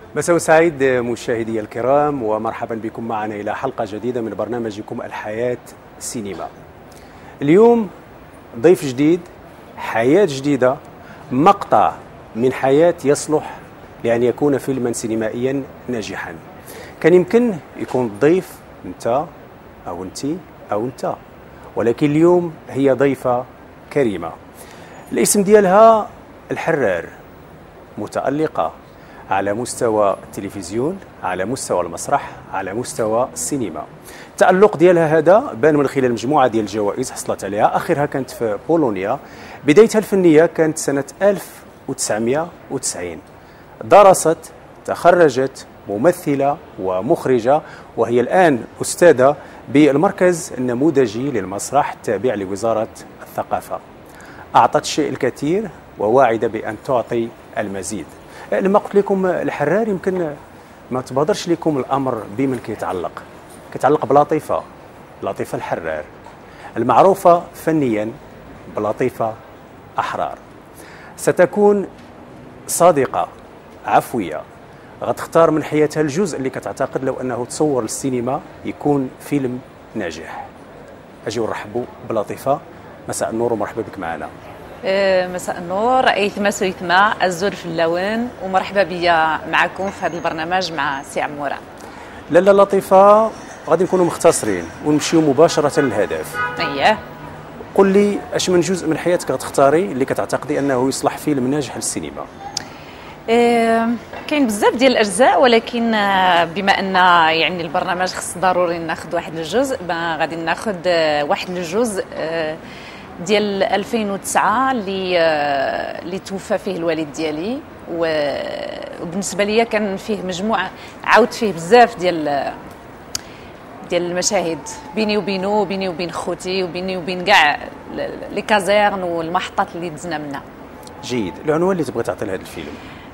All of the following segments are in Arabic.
مساء سعيد مشاهدي الكرام، ومرحبا بكم معنا إلى حلقة جديدة من برنامجكم الحياة سينما. اليوم ضيف جديد، حياة جديدة، مقطع من حياة يصلح لأن يكون فيلما سينمائيا ناجحا. كان يمكن يكون الضيف أنت أو أنت أو أنت، ولكن اليوم هي ضيفة كريمة. الاسم ديالها الحرار، متألقة على مستوى التلفزيون، على مستوى المسرح، على مستوى السينما. التألق ديالها هذا بان من خلال مجموعة ديال الجوائز حصلت عليها، آخرها كانت في بولونيا. بدايتها الفنية كانت سنة 1990. درست، تخرجت، ممثلة ومخرجة، وهي الآن أستاذة بالمركز النموذجي للمسرح التابع لوزارة الثقافة. أعطت الشيء الكثير وواعدة بأن تعطي المزيد. لما قلت لكم الحرار يمكن ما تبادرش لكم الأمر بمن كيتعلق بلطيفة، لطيفة الحرار المعروفة فنيا بلطيفة أحرار. ستكون صادقة، عفوية، غتختار من حياتها الجزء اللي كتعتقد لو أنه تصور للسينما يكون فيلم ناجح. أجي ونرحبوا بلطيفة. مساء النور ومرحبا بك معنا. مساء النور، أيثما سويثما الزور في اللون، ومرحبا بيا معكم في هذا البرنامج مع سي عمورة. لاله لطيفة، غادي نكونوا مختصرين ونمشيو مباشرة للهدف. اييه، قل لي اش من جزء من حياتك غتختاري اللي كتعتقدي انه يصلح فيلم ناجح للسينما؟ كاين بزاف ديال الاجزاء، ولكن بما ان يعني البرنامج خص ضروري ناخذ واحد الجزء، غادي ناخذ واحد الجزء ديال 2009 اللي توفى فيه الوالد ديالي، وبالنسبه لي كان فيه مجموعه، عاودت فيه بزاف ديال المشاهد بيني وبينه، وبيني وبين خوتي، وبيني وبين كاع لي كازيرن والمحطات اللي دزنا منها. جيد. العنوان اللي تبغي تعطي لهذا الفيلم؟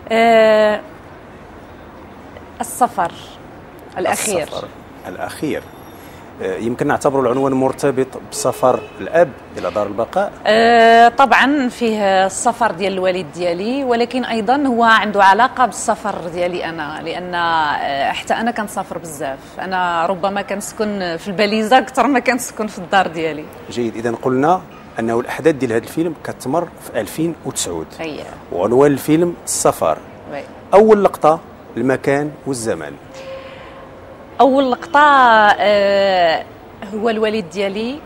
السفر الأخير. السفر الأخير. يمكن نعتبر العنوان مرتبط بسفر الأب إلى دار البقاء؟ طبعا فيه السفر ديال الوالد ديالي، ولكن أيضا هو عنده علاقة بالسفر ديالي أنا، لأن حتى أنا كنسافر بزاف. أنا ربما كنسكن في الباليزة أكثر ما كنسكن في الدار ديالي. جيد. إذا قلنا أنه الأحداث ديال هذا الفيلم كتمر في 2009. أيوة. وعنوان الفيلم السفر. وي. أول لقطة، المكان والزمن. أول لقطة هو الوالد ديالي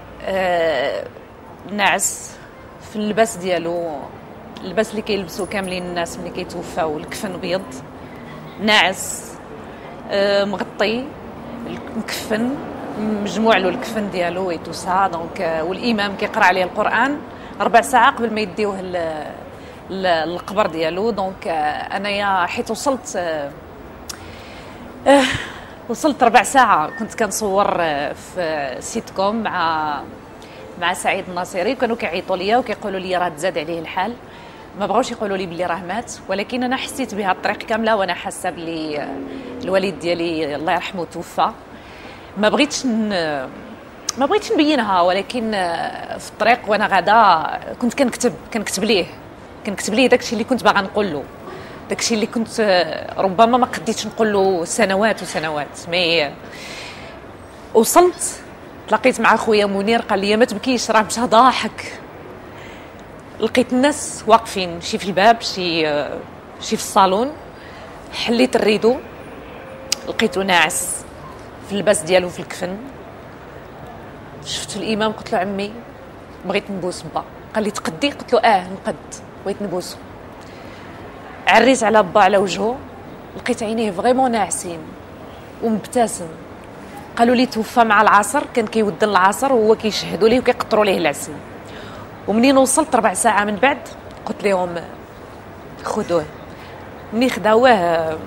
ناعس في اللباس ديالو، اللباس اللي كيلبسوا كاملين الناس ملي كيتوفاو، الكفن بيض، ناعس مغطي، مكفن، مجموع له الكفن ديالو ويتوسا. دونك والإمام كيقرأ عليه القرآن 4 ساعات قبل ما يديوه للقبر ديالو. دونك أنايا حيت وصلت 4 ساعة كنت كنصور في سيت كوم مع سعيد الناصري، وكانوا كيعيطوا ليا وكيقولوا لي راه تزاد عليه الحال، ما بغاوش يقولوا لي بلي راه مات، ولكن انا حسيت بها الطريق كامله وانا حاسه بلي الوالد ديالي الله يرحمه توفى. ما بغيتش نبينها، ولكن في الطريق وانا غادا كنت كنكتب ليه داكشي اللي كنت باغا نقول له، داكشي اللي كنت ربما ما قديتش نقول له سنوات وسنوات. مي وصلت تلاقيت مع خويا منير، قال لي ما تبكيش راه مشى ضاحك. لقيت الناس واقفين، شي في الباب، شي في الصالون. حليت الريدو، لقيته ناعس في اللباس ديالو في الكفن. شفت الامام، قلت له عمي بغيت نبوس با. قال لي تقدي؟ قلت له نقد، بغيت نبوسه. عريت على با على وجهه، لقيت عينيه فريمون ناعسين ومبتسم. قالوا لي توفى مع العصر، كان كيودن العصر وهو كيشهدوا ليه وكيقطروا ليه العسل. ومنين وصلت 4 ساعة من بعد قلت لهم خذوه. مني خداوه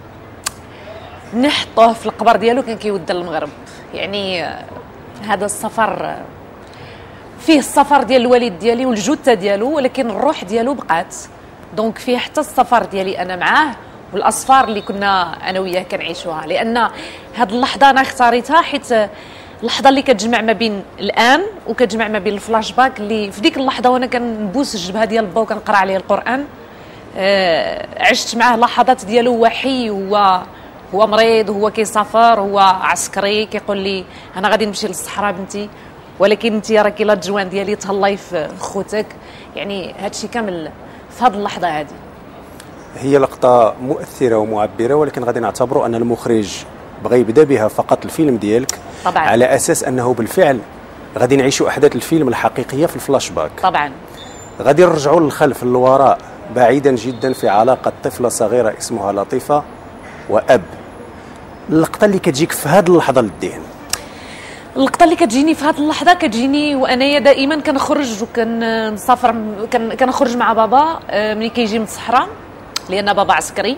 نحطوه في القبر ديالو، كان كيودن المغرب. يعني هذا السفر فيه السفر ديال الوالد ديالي والجثة ديالو، ولكن الروح ديالو بقات. دونك فيه حتى السفر ديالي انا معاه، والاصفار اللي كنا انا وياه كنعيشوها. لان هذه اللحظه انا اختاريتها حيت اللحظه اللي كتجمع ما بين الان وكتجمع ما بين الفلاش باك اللي في ديك اللحظه وانا كنبوس الجبهه ديال با وكنقرا عليه القران. عشت معاه لحظات ديالو هو حي، هو مريض، هو كيسافر، هو عسكري، كيقول لي انا غادي نمشي للصحراء بنتي، ولكن انت راكي لا الجوان ديالي تهلاي في خوتك. يعني هادشي كامل في هذه اللحظه هذه. هي لقطه مؤثره ومعبره، ولكن غادي نعتبروا ان المخرج بغى يبدا بها فقط الفيلم ديالك طبعا، على اساس انه بالفعل غادي نعيشوا احداث الفيلم الحقيقيه في الفلاش باك. طبعا غادي نرجعوا للخلف للوراء بعيدا جدا في علاقه طفله صغيره اسمها لطيفه واب. اللقطه اللي كتجيك في هذه اللحظه للذهن، اللقطه اللي كتجيني في هذه اللحظه كتجيني وانايا دائما كنخرج وكنسافر، كنخرج مع بابا ملي كيجي من الصحراء، لان بابا عسكري.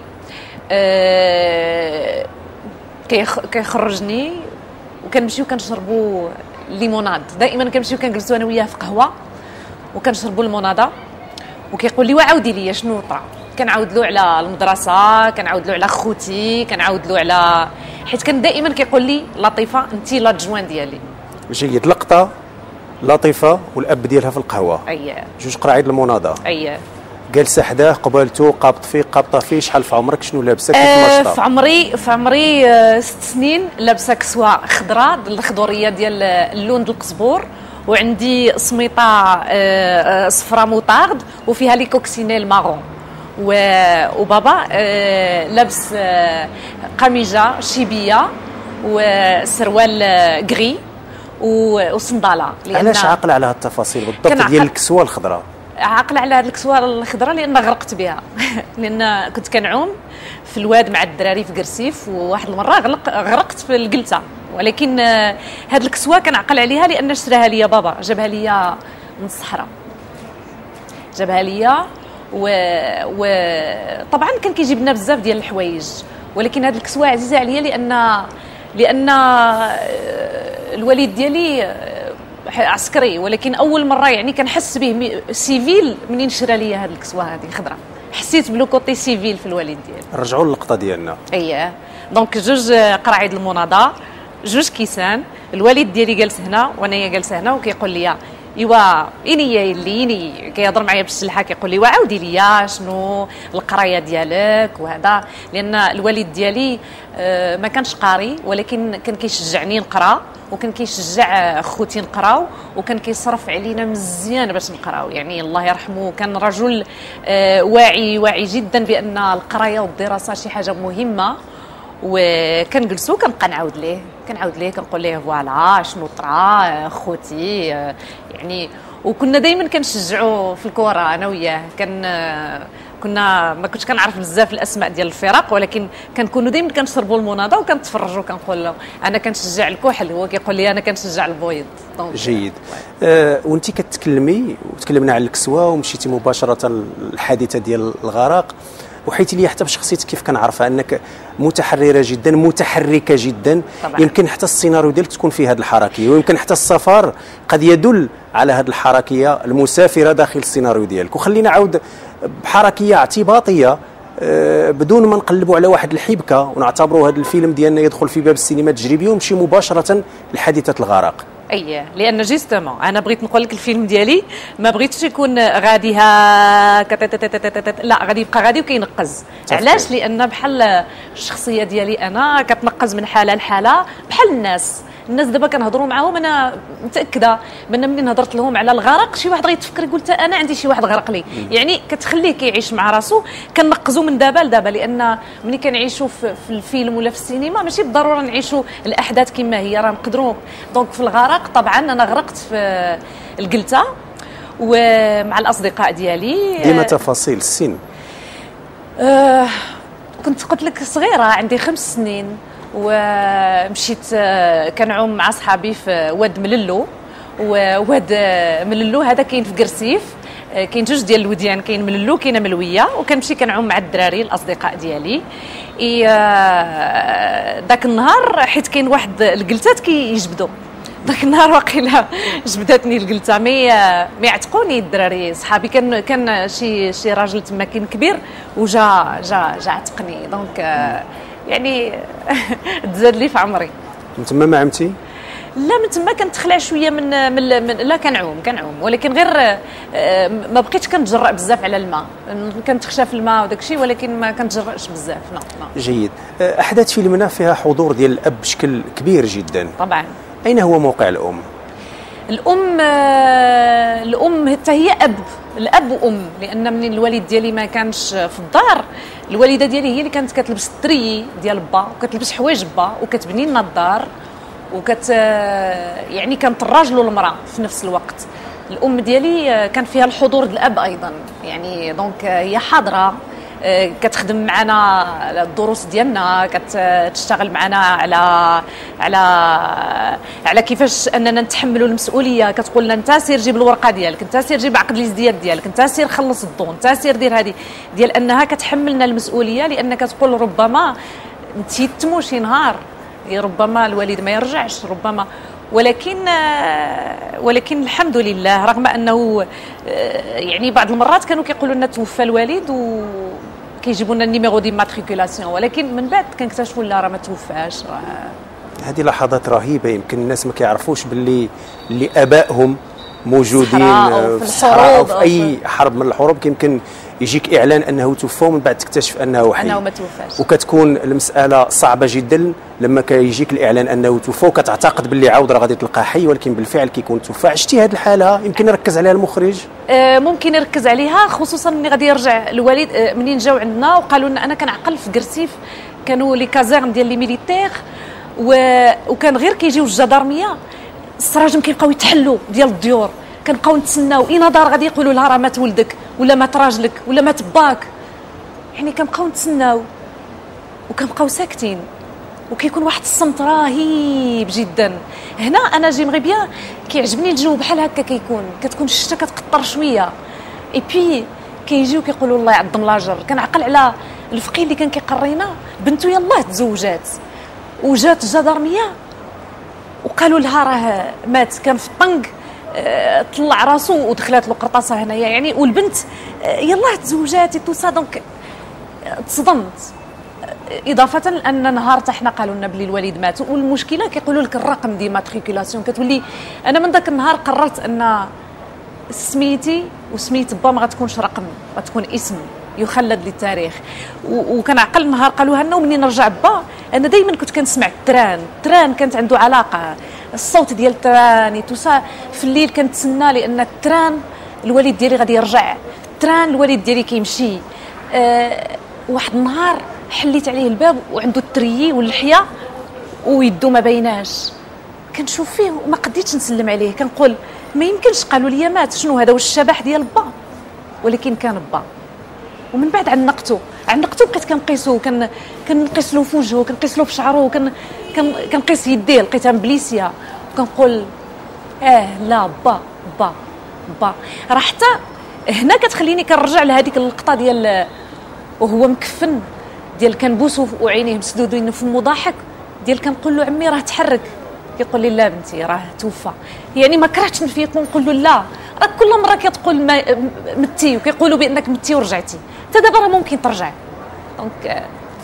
كيخرجني وكنمشيو كنشربوا ليموناد. دائما كنمشيو كنجلسوا انا وياه في قهوه وكنشربوا الموناده، وكيقول لي وعاودي لي شنو طرا. كنعاود له على المدرسه، كنعاود له على خوتي، كنعاود له على، حيت كان دائما كيقول لي لطيفه انت لا جوان ديالي. جيد. لقطه لطيفه والاب ديالها في القهوه، اييه، جوج قراعيد الموناده، اييه، جالسه حداه قبالته، قابطه فيه. شحال في عمرك؟ شنو لابسه؟ كيف نشطه؟ في عمري 6 سنين، لابسه كسوه خضراء، الخضوريه ديال اللون ديال القزبور، وعندي سميطه صفراء موطارد وفيها لي كوكسينيل مارون. وبابا لابس قميجه شيبيه وسروال غري وصنداله. علاش عاقله على هالتفاصيل بالضبط ديال الكسوه الخضراء؟ عاقله على هذه الكسوه الخضراء لان غرقت بها. لان كنت كنعوم في الواد مع الدراري في قرسيف، وواحد المره غرقت في القلته، ولكن هذه الكسوه كنعقل عليها لان شراها لي بابا، جابها لي من الصحراء، جابها لي. وطبعا كان كيجيب لنا بزاف ديال الحوايج، ولكن هذه الكسوه عزيزه عليا لان الوالد ديالي عسكري، ولكن اول مره يعني كنحس به سيفيل منين شرا لي هذه الكسوه هذه خضراء. حسيت بلو كوتي سيفيل في الوالد ديالي. نرجعوا للقطه ديالنا. اييه، دونك جوج قراعيد المناضه، جوج كيسان، الوالد ديالي جالس هنا وانايا جالسه هنا، وكيقول لي ايوا إني كيهضر معايا بالسلحه، كيقول لي وعاودي لي شنو القرايه ديالك وهذا، لان الوالد ديالي ما كانش قاري، ولكن كان كيشجعني نقرا، وكان كيشجع خوتي نقراو، وكان كيصرف علينا مزيان باش نقراو. يعني الله يرحمه كان رجل واعي جدا بان القرايه والدراسه شي حاجه مهمه. وكنجلسوا كنبقى نعاود ليه كنقول ليه فوالا شنو طرا خوتي يعني. وكنا دائما كنشجعوا في الكره انا وياه. كنا ما كنتش كنعرف بزاف الاسماء ديال الفرق، ولكن كنكونوا دائما كنشربوا المناضه وكنتفرجوا، كنقول له انا كنشجع الكحل، هو كيقول لي انا كنشجع البيض. جيد. وانت كتكلمي وتكلمنا على الكسوه ومشيتي مباشره الحادثه ديال الغرق، وحيت لي حتى بشخصيتك كيف كنعرفها انك متحرره جدا، متحركه جدا طبعا. يمكن حتى السيناريو ديالك تكون فيه هذه الحركيه، ويمكن حتى السفر قد يدل على هذه الحركيه المسافره داخل السيناريو ديالك. وخلينا نعاود بحركيه اعتباطيه بدون ما نقلبوا على واحد الحبكه ونعتبروا هذا الفيلم ديالنا يدخل في باب السينما التجريبي ونمشي مباشره لحادثه الغرق. اييه، لان جيستومون انا بغيت نقول لك الفيلم ديالي ما بغيتش يكون غادي هكا، لا غادي يبقى غادي وكينقز. علاش؟ لان بحال الشخصيه ديالي انا كتنقز من حاله لحاله بحال الناس دابا كنهضروا معاهم. انا متاكده بان ملي هضرت لهم على الغرق شي واحد غيتفكر يقول حتى انا عندي شي واحد غرق لي. يعني كتخليه كيعيش مع راسو. كنقزوا من دابا لدابا، لان ملي كنعيشوا في الفيلم ولا في السينما ماشي بالضروره نعيشوا الاحداث كما هي، راه نقدروا. دونك في الغرق طبعا انا غرقت في القلته ومع الاصدقاء ديالي. ديما تفاصيل السن. كنت قلت لك صغيره، عندي 5 سنين، ومشيت كنعوم مع صحابي في واد مللو. وواد مللو هذا كاين في قرسيف، كاين جوج ديال الوديان، كاين مللو كاينه ملويه. وكنمشي كنعوم مع الدراري الاصدقاء ديالي. داك النهار حيت كاين واحد القلتات كيجبدوا، داك النهار واقيلا جبدتني القلته، مي عتقوني الدراري صحابي. كان شي راجل تما كاين كبير وجا عتقني. دونك يعني تزاد لي في عمري. تما ما عمتي؟ لا من تما كنتخلع شويه من لا كنعوم ولكن غير ما بقيتش كنتجرأ بزاف على الماء، كنت خشى في الماء وداك الشيء ولكن ما كنتجرأش بزاف. لا جيد. احداث فيلمنا فيها حضور ديال الاب بشكل كبير جدا. طبعا. اين هو موقع الام؟ الام حتى هي الاب وام، لان من الوالد ديالي ما كانش في الدار، الوالده ديالي هي اللي كانت كتلبس التري ديال با وكتلبس حوايج با وكتبني لنا الدار يعني كانت الراجل والمراه في نفس الوقت. الام ديالي كان فيها الحضور ديال الاب ايضا، يعني دونك هي حاضره، كتخدم معنا الدروس ديالنا، كتشتغل معنا على كيفاش اننا نتحملوا المسؤوليه. كتقول لنا انت سير جيب الورقه ديالك، انت سير جيب عقد الازدياد ديالك، انت سير خلص الضو، انت سير دير هذه، ديال انها كتحملنا المسؤوليه، لان كتقول ربما نتيتموا شي نهار، ربما الوالد ما يرجعش، ربما، ولكن الحمد لله رغم انه يعني بعض المرات كانوا كيقولوا لنا توفى الوالد وكيجيبوا لنا النيميرو دي ماتريكولاسيون، ولكن من بعد كنكتشفوا لا راه ما توفاش. هذه لحظات رهيبه، يمكن الناس ما كيعرفوش باللي ابائهم موجودين في الصحراء او في اي حرب من الحروب، يمكن يجيك اعلان انه توفى ومن بعد تكتشف انه حي، انه ما توفاش، وكتكون المساله صعبه جدا لما كيجيك الاعلان انه توفى وكتعتقد باللي عاود راه غادي تلقاه حي، ولكن بالفعل كيكون توفى. عشتي هذه الحاله؟ يمكن يركز عليها المخرج؟ ممكن يركز عليها، خصوصا ملي غادي يرجع الوالد. منين جاو عندنا وقالوا لنا، انا كنعقل في كرسيف كانوا لي كازيرن ديال لي ميليتير وكان غير كيجيو الجدارميه السراجم كيبقاو يتحلوا ديال الديور، كنبقاو نتسناو اين دار غادي يقولوا لها راه مات ولدك ولا مات راجلك ولا مات باك، يعني كنبقاو نتسناو وكنبقاو ساكتين وكيكون واحد الصمت رهيب جدا. هنا انا جيمغي بيان كيعجبني الجو بحال هكا، كتكون الشتا كتقطر شويه، اي بي كيجيو كيقولوا الله يعظم لاجر. كنعقل على الفقيه اللي كان كيقرينا بنته يلاه تزوجات وجات الجدارميه وقالوا لها راه مات، كان في الطنق، طلع راسو ودخلات له قرطاسه هنايا يعني، والبنت يلاه تزوجات تو سا. دونك تصدمت، اضافه لان نهار حنا قالوا لنا بلي الوالد مات، والمشكله كيقولوا لك الرقم دي ماتريكولاسيون، كتولي انا من ذاك النهار قررت ان سميتي وسميت با ما غتكونش رقم، غتكون اسم يخلد للتاريخ. وكنعقل نهار قالوها لنا، ومنين نرجع با انا دائما كنت كنسمع التران كانت عنده علاقه، الصوت ديال التران توسا في الليل كنتسنى، لان التران الوالد ديالي غادي يرجع، التران الوالد ديالي كيمشي. واحد النهار حليت عليه الباب وعنده التريي واللحيه ويدو ما بيناش، كنشوف فيه وما قديتش نسلم عليه، كنقول ما يمكنش، قالوا لي مات، شنو هذا واش الشبح ديال با؟ ولكن كان با. ومن بعد عنقته بقيت كنقيسو، كنقيس له في وجهه، كنقيس له في شعره، كنقيس يديه، لقيتها مبليسيه وكنقول لا با راه حتى هنا كتخليني كنرجع لهذيك اللقطه ديال وهو مكفن، ديال كنبوسو وعينيه مسدودين وفمو ضاحك، ديال كنقول له عمي راه تحرك، كيقول لي لا بنتي راه توفى. يعني ما كرهتش نفيق ونقول له لا، راه كل مره كتقول متي وكيقولوا بانك متي ورجعتي، حتى دابا راه ممكن ترجع. دونك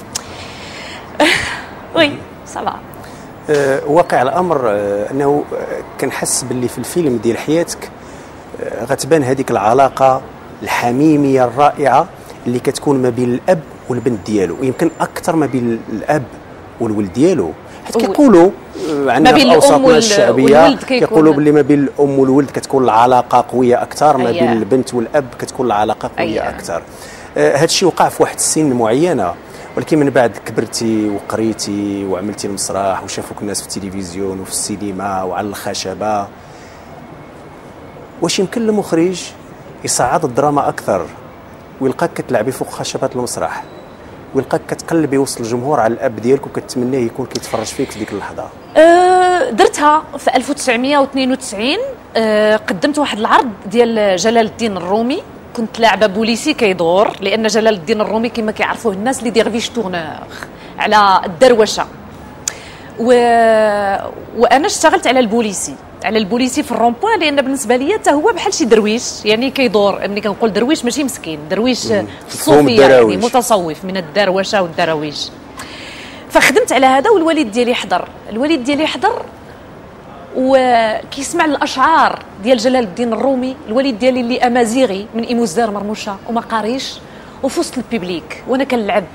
وي صافا. واقع الامر انه كنحس باللي في الفيلم ديال حياتك غتبان هذيك العلاقه الحميميه الرائعه اللي كتكون ما بين الاب والبنت ديالو، ويمكن اكثر ما بين الاب والولد ديالو، حيت كيقولوا عندنا في اوساطنا الشعبيه كيقولوا باللي ما بين الام والولد كتكون العلاقه قويه اكثر، ما بين البنت والاب كتكون العلاقه قويه اكثر. هذا الشيء وقع في واحد السن معينه، ولكن من بعد كبرتي وقريتي وعملتي المسرح وشافوك الناس في التلفزيون وفي السينما وعلى الخشبه، واش يمكن للمخرج يصعد الدراما اكثر ويلقاك كتلعبي فوق خشبه المسرح ويلقاك كتقلبي وسط الجمهور على الاب ديالك وكتمناه يكون كيتفرج فيك في ديك اللحظه؟ درتها في 1992. قدمت واحد العرض ديال جلال الدين الرومي، كنت لاعبه بوليسي كيدور، لان جلال الدين الرومي كما كيعرفوه الناس اللي ديرفيش تورنور على الدروشه، وانا اشتغلت على البوليسي في الرومبوان، لان بالنسبه لي حتى هو بحال شي درويش، يعني كيدور. ملي كنقول درويش ماشي مسكين، درويش الصوفيه يعني متصوف من الدروشه والدراويش. فخدمت على هذا، والوالد ديالي حضر وكيسمع الاشعار ديال جلال الدين الرومي، الوالد ديالي اللي امازيغي من ايموزدار مرموشه وما قاريش، وفي وسط البيبليك وانا كنلعب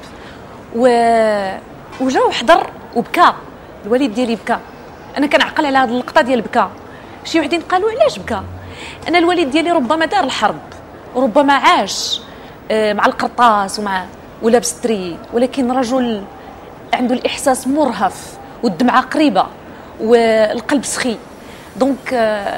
وجا وحضر وبكى. الوالد ديالي بكى، انا كنعقل على هذه اللقطه ديال بكى. شي وحدين قالوا علاش بكى؟ انا الوالد ديالي ربما دار الحرب وربما عاش مع القرطاس ولابس تري، ولكن رجل عنده الاحساس مرهف والدمعه قريبه والقلب سخي. دونك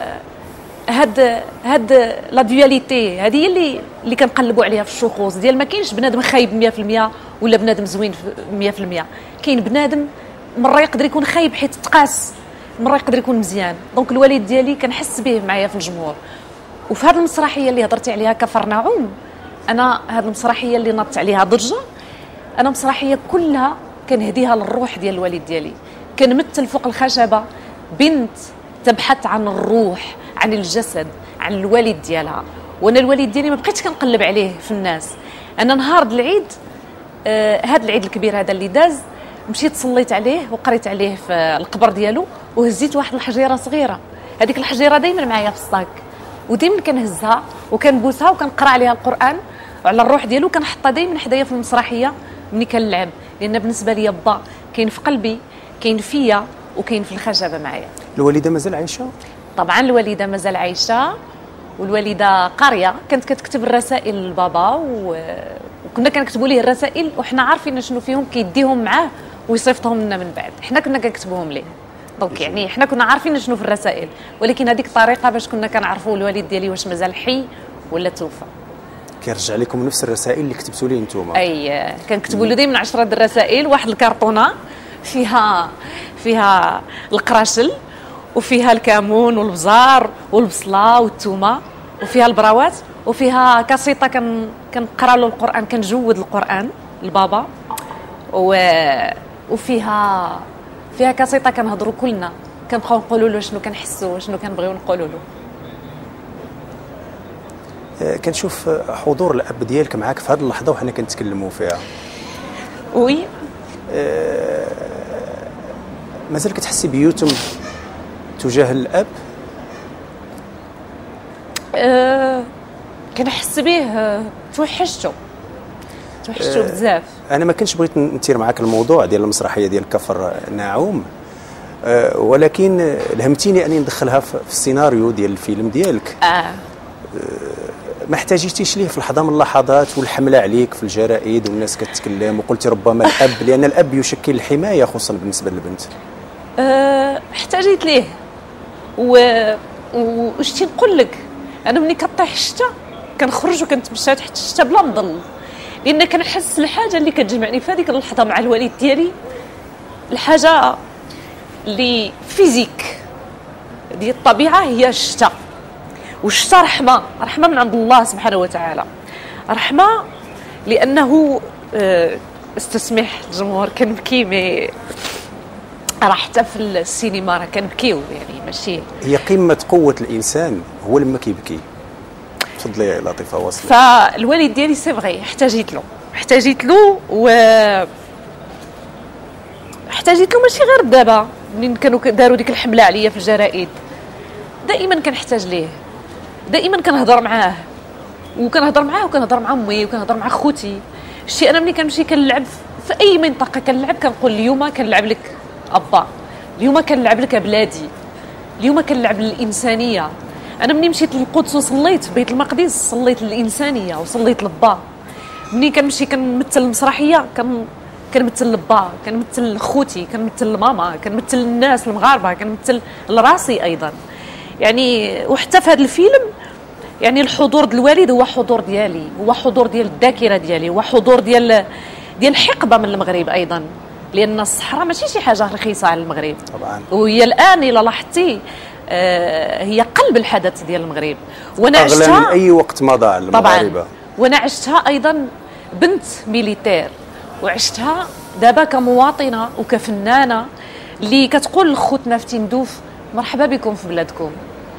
هاد لا دواليتي هذه هي اللي كنقلبوا عليها في الشخوص ديال ما كاينش بنادم خايب 100% ولا بنادم زوين 100%. كاين بنادم مره يقدر يكون خايب حيت تقاس، مره يقدر يكون مزيان. دونك الوالد ديالي كنحس به معايا في الجمهور. وفي هذه المسرحيه اللي هضرتي عليها كفرناعوم، انا هذه المسرحيه اللي نضت عليها ضجه، انا مسرحيه كلها كنهديها للروح ديال الوالد ديالي. كنمثل فوق الخشبه بنت تبحث عن الروح، عن الجسد، عن الوالد ديالها. وانا الوالد ديالي ما بقيتش كنقلب عليه في الناس. انا نهار العيد هذا العيد الكبير هذا اللي داز، مشيت صليت عليه وقريت عليه في القبر ديالو، وهزيت واحد الحجيره صغيره. هذيك الحجيره دائما معايا في الصاك، ودائما كنهزها وكنبوسها وكنقرا عليها القران وعلى الروح ديالو. كنحطها دائما حدايا في المسرحيه ملي كنلعب، لان بالنسبه لي با كاين في قلبي، كاين فيا، وكاين في الخشبه معايا. الوالده مازال عايشه؟ طبعا الوالده مازال عايشه، والوالده قاريه، كانت كتكتب الرسائل للبابا وكنا كنكتبوا ليه الرسائل وحنا عارفين شنو فيهم كيديهم معاه ويصيفطهم لنا من بعد. حنا كنا كنكتبوهم ليه، دونك يعني حنا كنا عارفين شنو في الرسائل، ولكن هذيك الطريقه باش كنا كنعرفوا الوالد ديالي واش مازال حي ولا توفى. كيرجع لكم نفس الرسائل اللي كتبتوا ليه نتوما؟ اي كنكتبوا له دائما 10 الرسائل، واحد الكرتونه فيها القراشل وفيها الكمون والبزار والبصله والثومه وفيها البراوات وفيها كاسيطه كنقرا له القران، كنجود القران لبابا، وفيها كاسيطه كنهضروا كلنا، كنبقاو نقولوا له شنو كنحسوا وشنو كنبغيو نقولوا له. كنشوف حضور الاب ديالك معاك في هذه اللحظه وحنا كنتكلموا فيها. وي مازال كتحسي بيوتم تجاه الاب؟ كنحس به، توحشته بزاف. انا ما كنتش بغيت نثير معاك الموضوع ديال المسرحيه ديال كفر ناعوم، ولكن لهمتيني اني ندخلها في السيناريو ديال الفيلم ديالك. ما احتاجيتيش ليه في لحظه من اللحظات والحمله عليك في الجرائد والناس كتتكلم وقلتي ربما الاب، لان الاب يشكل الحمايه خصوصا بالنسبه للبنت؟ احتاجيت ليه وشتي نقول لك، انا ملي كطيح الشتا كنخرج وكنتمشى تحت الشتا بلا مظل، لان كنحس الحاجه اللي كتجمعني في هذيك اللحظه مع الوالد ديالي، الحاجه اللي فيزيك ديال الطبيعه هي الشتا. والشتا رحمه من عند الله سبحانه وتعالى، رحمه لانه استسمح الجمهور كنبكي، مي راه حتى في السينما راه كنبكيو، يعني ماشي. هي قمه قوه الانسان هو لما كيبكي. تفضلي يا لطيفه واصله. فالوالد ديالي سي فغي احتاجيت له احتاجيت له ماشي غير دابا منين كانوا داروا ديك الحمله عليا في الجرائد، دائما كنحتاج ليه، دائما كنهضر معاه وكنهضر مع امي وكنهضر مع خوتي. شتي انا ملي كنمشي كنلعب في اي منطقه كنلعب كنقول اليوم كنلعب لك ابا، اليوم كنلعب لك بلادي، اليوم كنلعب للانسانيه. انا ملي مشيت للقدس وصليت في بيت المقدس صليت للانسانيه وصليت لبا. ملي كنمشي كنمثل المسرحيه كنمثل لبا، كنمثل خوتي، كنمثل لماما، كنمثل الناس المغاربه، كنمثل لراسي ايضا. يعني وحتى في هذا الفيلم يعني الحضور ديال الوالد هو حضور ديالي، هو حضور ديال الذاكره ديالي، هو حضور ديال حقبه من المغرب ايضا، لان الصحراء ماشي شي حاجه رخيصه على المغرب طبعا، وهي الان الى لاحظتي هي قلب الحدث ديال المغرب، وانا عشتها اغلى من اي وقت مضى على المغاربه. طبعا، وانا عشتها ايضا بنت ميليتير، وعشتها دابا كمواطنه وكفنانه اللي كتقول لخوتنا في تندوف مرحبا بكم في بلادكم.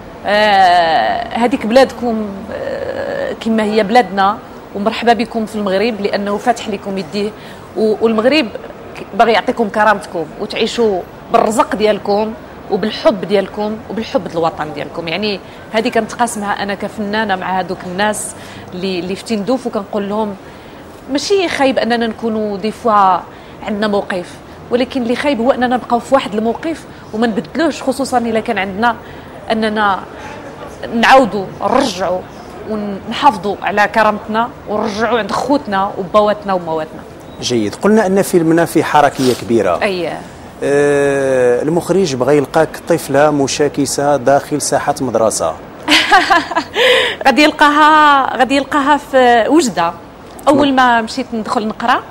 هذيك بلادكم كما هي بلادنا، ومرحبا بكم في المغرب لانه فاتح لكم يديه، والمغرب باغي يعطيكم كرامتكم وتعيشوا بالرزق ديالكم وبالحب ديالكم وبالحب للوطن ديالكم. يعني هذه كنتقاسمها انا كفنانه مع هذوك الناس اللي في تندوف، وكنقول لهم ماشي خايب اننا نكونوا دي فوا عندنا موقف، ولكن اللي خايب هو اننا نبقاو في واحد الموقف وما نبدلوش، خصوصا الا كان عندنا اننا نعاودوا نرجعوا ونحافظوا على كرامتنا ونرجعوا عند خوتنا وبواتنا ومواتنا. جيد. قلنا ان فيلمنا فيه حركيه كبيره. اييه. المخرج بغى يلقاك طفله مشاكسه داخل ساحه مدرسه. غادي يلقاها في وجده. اول ما مشيت ندخل نقرا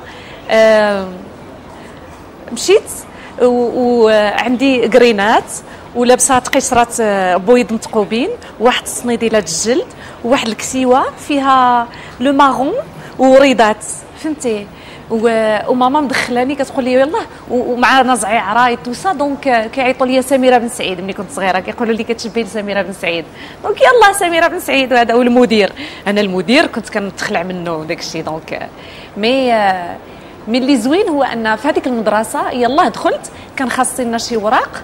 مشيت وعندي قرينات ولابسه قشرات بويض متقوبين، واحد الصنيديله الجلد، وواحد الكسيوه فيها لو مارون وريضات، فهمتي؟ وماما مدخلاني كتقول لي يلاه، ومعنا زعيع رايت وسا. دونك كيعيطوا لي سميره بن سعيد ملي كنت صغيره، كيقولوا لي كتشبهي لسميره بن سعيد. دونك يلاه سميره بن سعيد، وهذا هو المدير. انا المدير كنت كنتخلع منه داك الشيء. دونك مي اللي زوين هو ان في هذيك المدرسه يلاه دخلت كان خاص لنا شي وراق،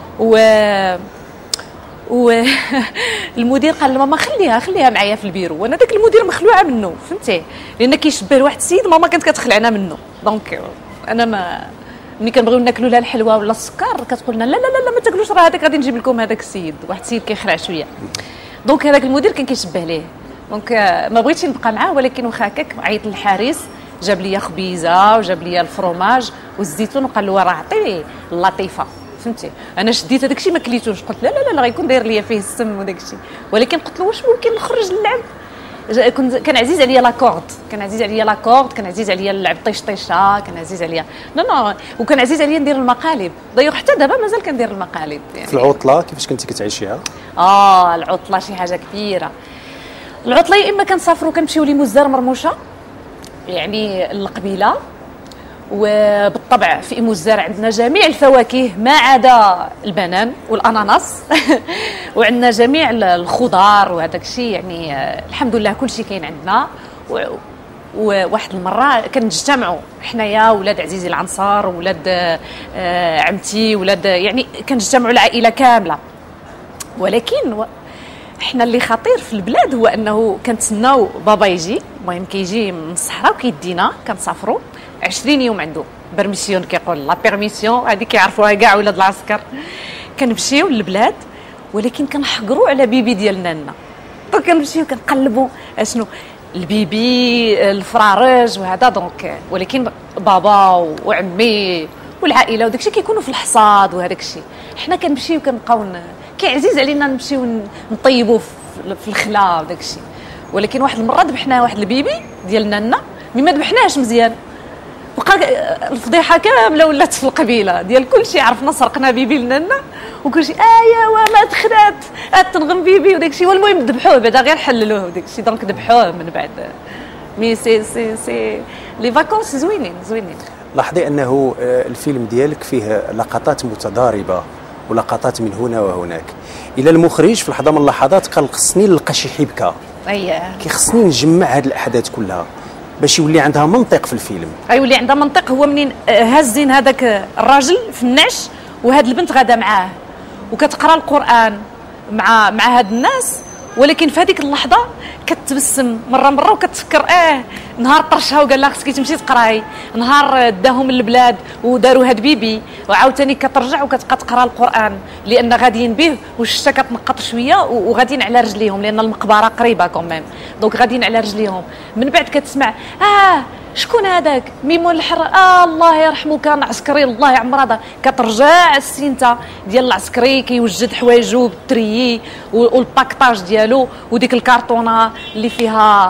المدير قال لماما خليها معايا في البيرو، وانا داك المدير مخلوعه منه، فهمتي؟ لان كيشبه لواحد السيد ماما كانت كتخلعنا منه. دونك انا ملي كنبغيو ناكلوا لا الحلوى ولا السكر كتقول لنا لا لا لا ما تاكلوش، راه هذاك غادي نجيب لكم هذاك السيد، واحد السيد كيخلع شويه. دونك هذاك المدير كان كيشبه ليه. دونك ما بغيتش نبقى معاه، ولكن واخا هكاك عيط للحارس، جاب لي خبيزه وجاب لي الفرomage والزيتون، وقال له راه عطيه اللطيفه، فهمتي؟ انا شديت هذاك الشيء ما كليتوش، قلت لا لا لا غيكون داير ليا فيه السم وداك الشيء، ولكن قلت له واش ممكن نخرج نلعب؟ كان عزيز عليا لاكورد، كان عزيز عليا اللعب طيشه، كان عزيز عليا نو وكان عزيز عليا ندير المقالب. ضيق حتى دابا مازال كندير المقالب. يعني في العطله كيفاش كنتي كتعيشيها؟ العطله شي حاجه كبيره. العطله يا اما كنسافروا كنمشيو لمزار مرموشه، يعني القبيله، وبالطبع في مزار عندنا جميع الفواكه ما عدا البنان والاناناس وعندنا جميع الخضار وهذاك الشيء. يعني الحمد لله كل شيء كاين عندنا. وواحد المره كنجتمعوا حنايا ولاد عزيزي العنصار وولاد عمتي ولاد، يعني كنجتمعوا العائله كامله. ولكن احنا اللي خطير في البلاد هو انه كنتسناو بابا يجي، المهم كيجي من الصحراء وكيدينا، كنسافروا 20 يوم عنده بيرميسيون، كيقول لا بيرميسيون هذه كيعرفوها كاع ولاد العسكر. كنمشيو للبلاد، ولكن كنحقروا على بيبي ديالنا لنا. دونك كنمشيو كنقلبوا اشنو البيبي الفرارج وهذا. دونك ولكن بابا وعمي والعائله وداك الشيء كيكونوا في الحصاد وهذاك الشيء. حنا كنمشيو كنبقاو كيعزيز علينا نمشيو نطيبوا في الخلا وداك الشيء. ولكن واحد المره ذبحنا واحد البيبي ديالنا لنا، ما ذبحناهش مزيان، بقى الفضيحه كامله ولات في القبيله ديال كلشي عرفنا سرقنا بيبي لنا وكلشي ما دخلات تنغم بيبي وداك الشيء. والمهم ذبحوه بعدا غير حللوه وداك الشيء. دونك ذبحوه من بعد. مي سي لي فاكونس زوينين. لاحظي انه الفيلم ديالك فيه لقطات متضاربه ولقطات من هنا وهناك. الى المخرج في لحظه من اللحظات قال خصني نلقى شي حبكه، كيخصني نجمع هذه الاحداث كلها باش يولي عندها منطق في الفيلم. يولي عندها منطق. هو منين هازين هذاك الراجل في النعش وهاد البنت غاده معاه وكتقرا القران مع هاد الناس، ولكن في هذيك اللحظه كتبسم مره وكتفكر نهار طرشها وقال لها خصك تمشي تقراي، نهار داهم للبلاد وداروا هاد بيبي، وعاوتاني كترجع وكتبقى تقرا القران لان غاديين به والشتا كتنقط شويه وغاديين على رجليهم لان المقبره قريبه كوميم. دونك غاديين على رجليهم. من بعد كتسمع شكون هذاك ميمون الحر، الله يرحمه كان عسكري الله يعمر هذا. كترجع السينتا ديال العسكري كيوجد حوايجو بالتريي والباكطاج ديالو وديك الكارطونه اللي فيها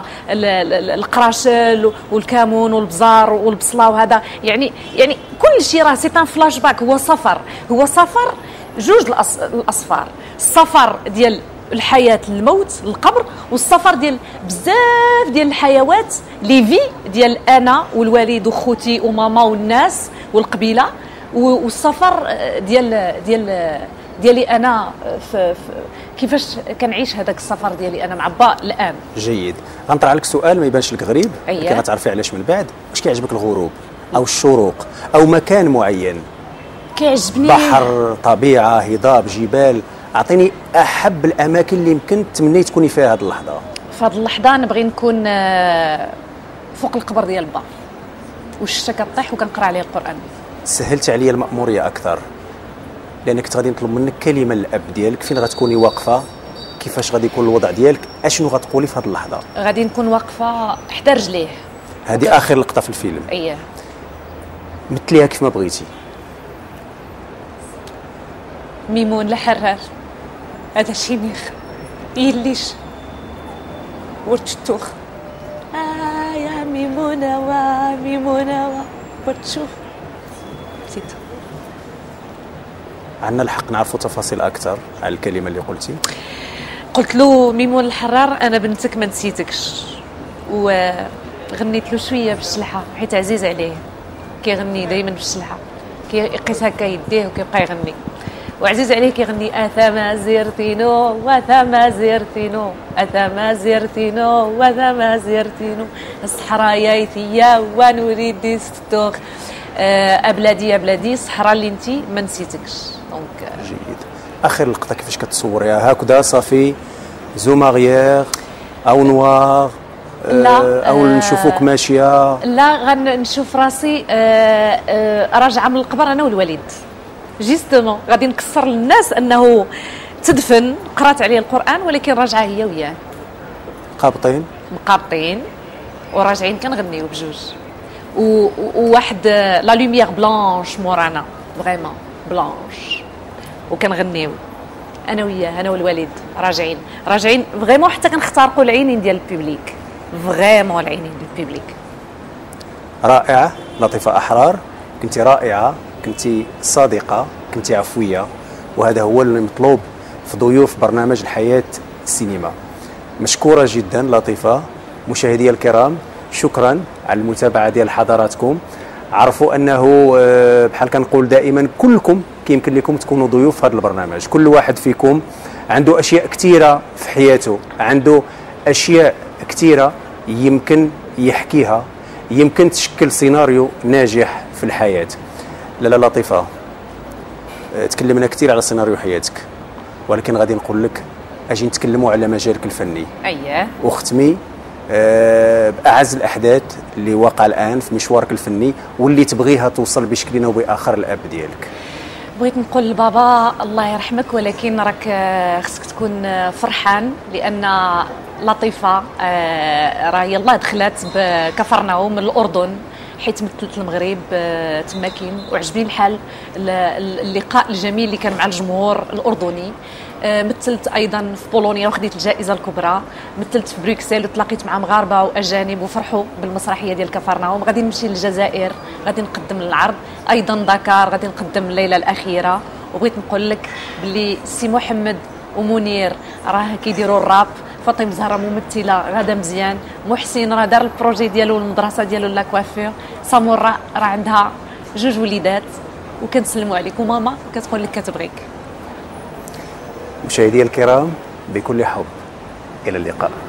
القراشل والكمون والبزار والبصله وهذا. يعني كل شيء راه سي ان فلاش باك. هو سفر جوج الاصفار، السفر ديال الحياه الموت القبر، والسفر ديال بزاف ديال الحيوات لي في ديال انا والوالد وخوتي وماما والناس والقبيله، والسفر ديالي انا في كيفاش كنعيش هذاك السفر ديالي انا مع با الان. جيد. غنطرح لك سؤال ما يبانش لك غريب، ولكن غتعرفي علاش من بعد. واش كيعجبك الغروب او الشروق او مكان معين؟ كيعجبني بحر، طبيعه، هضاب، جبال. اعطيني احب الاماكن اللي يمكن تمني تكوني فيها هذه اللحظه. في هذه اللحظه نبغي نكون فوق القبر ديال با والشتا كطيح وكنقرا عليه القران. سهلت عليا المأموريه اكثر، لانك غادي نطلب منك كلمه للاب ديالك، فين غتكوني واقفه، كيفاش غادي يكون الوضع ديالك، اشنو غتقولي في هذه اللحظه؟ غادي نكون واقفه حدا رجليه. هذه اخر لقطه في الفيلم. اييه. مثليها كيف ما بغيتي. ميمون الحرار، هذا شيميخ يليش ورتشتوخ يا ميمونة وميمونة ورتشوخ نسيتو. عندنا الحق نعرفوا تفاصيل اكثر على الكلمه اللي قلتي؟ قلت له ميمون الحرار انا بنتك ما نسيتكش، وغنيت له شويه بالشلحه حيت عزيز عليه، كيغني دائما بالشلحه، كيقيس هكا يديه وكيبقى يغني، وعزيز عليه كيغني اثما زيرتينو وثما زيرتينو اثما زيرتينو وثما زيرتينو الصحراء يايتيا ونريد ستوخ ابلادي يا بلادي الصحراء اللي انتي ما نسيتكش. دونك جيد. اخر لقطه كيفاش كتصوريها؟ هكذا صافي زوماريير او نوار؟ لا او نشوفوك ماشيه؟ لا، غنشوف راسي راجعه من القبر انا والوالد جيستومون، غادي نكسر للناس انه تدفن قرات عليه القران ولكن راجعه هي وياه قابطين مقابطين وراجعين كنغنيو بجوج، وواحد لا لوميير بلانش مورانا فريمون بلانش وكنغنيو انا وياه انا والوالد راجعين فريمون حتى كنخترقوا العينين ديال البوبليك، فريمون العينين ديال البوبليك. رائعه لطيفه احرار، كنتي رائعه، كنتي صادقه، كنتي عفويه، وهذا هو المطلوب في ضيوف برنامج الحياه السينما. مشكوره جدا لطيفه. مشاهدي الكرام شكرا على المتابعه ديال حضراتكم. عرفوا انه بحال كنقول دائما كلكم كيمكن لكم تكونوا ضيوف في هذا البرنامج، كل واحد فيكم عنده اشياء كثيره في حياته، عنده اشياء كثيره يمكن يحكيها، يمكن تشكل سيناريو ناجح في الحياه. لا لطيفه، تكلمنا كثير على سيناريو حياتك، ولكن غادي نقول لك اجي نتكلموا على مجالك الفني. اييه. واختمي باعز الاحداث اللي واقع الان في مشوارك الفني واللي تبغيها توصل بشكل او باخر الاب ديالك. بغيت نقول لبابا الله يرحمك، ولكن راك خصك تكون فرحان لان لطيفه راه يلاه دخلت بكفرناهم من الاردن حيت مثلت المغرب تماكين، وعجبني الحال اللقاء الجميل اللي كان مع الجمهور الاردني. مثلت ايضا في بولونيا وخديت الجائزه الكبرى، مثلت في بروكسل وتلاقيت مع مغاربه واجانب وفرحوا بالمسرحيه ديال كفرناهم. غادي نمشي للجزائر، غادي نقدم العرض، ايضا دكار غادي نقدم الليله الاخيره. وبغيت نقول لك باللي سي محمد ومنير راه كيديروا الراب، فاطمه زهره ممثله غاده مزيان، محسن راه دار البروجي ديالو المدرسه ديالو لا كوافير، سامورا راه عندها 2 وليدات وكنسلموا عليك، وماما كتقول لك كتبغيك. مشاهدي الكرام بكل حب إلى اللقاء.